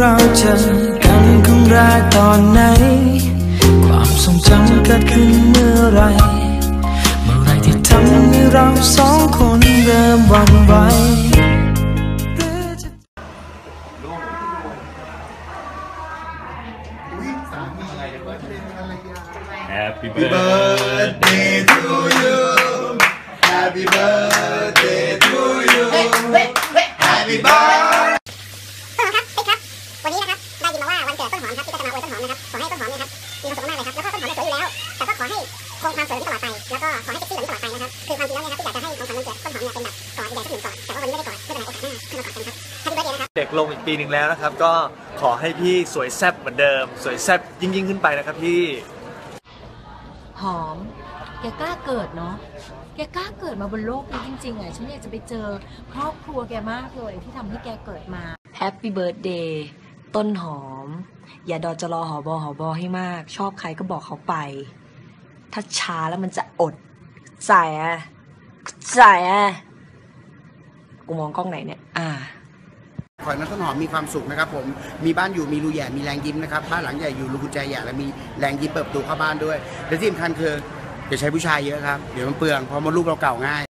เราเจอกันครั้งแรกตอนไหนความทรงจำเกิดขึ้นเมื่อไรที่ทำให้เราสองคนเริ่มหวั่นไหว Happy birthday to you Happy birthday to you Happy birthday ครับวันนี้นะครับได้ยินมาว่าวันเกิดต้นหอมครับที่ก็จะมาอวยต้นหอมนะครับขอให้ต้นหอมนะครับมีความสุขมากเลยครับแล้วก็ต้นหอมสวยอยู่แล้วแต่ก็ขอให้คงความสวยตลอดไปแล้วก็ขอให้เซ็กซี่แบบนี้ตลอดไปนะครับคือความจริงแล้วเนี่ยครับที่อยากจะให้ของขวัญวันเกิดต้นหอมเนี่ยเป็นแบบกอดใหญ่สักหนึ่งกอดแต่ว่าวันนี้ไม่ได้กอดไม่เป็นไรโอกาสหน้าค่อยมากอดกันครับ Happy birthday นะครับเด็กลงอีกปีหนึ่งแล้วนะครับก็ขอให้พี่สวยแซ่บเหมือนเดิมสวยแซ่บยิ่งขึ้นไปนะครับพี่หอมแกกล้าเกิดเนาะแกกล้าเกิดมาบนโลกนี้จริงๆอ่ะฉันอยากจะไปเจอครอบครัวแกมากเลยที่ทำให้แกเกิดมา Happy birthday ต้นหอมอย่าดอจะรอหอบอให้มากชอบใครก็บอกเขาไปถ้าช้าแล้วมันจะอดใส่กูมองกล้องไหนเนี่ยขอให้น้องต้นหอมมีความสุขนะครับผมมีบ้านอยู่มีรูแย่มีแรงยิ้มนะครับบ้านหลังใหญ่อยู่รูกุญแจใหญ่และมีแรงยิ้มเปิดประตูเข้าบ้านด้วยและที่สำคัญคืออย่าใช้ผู้ชายเยอะครับเดี๋ยวมันเปลืองเพราะมดลูกเราเก่าง่าย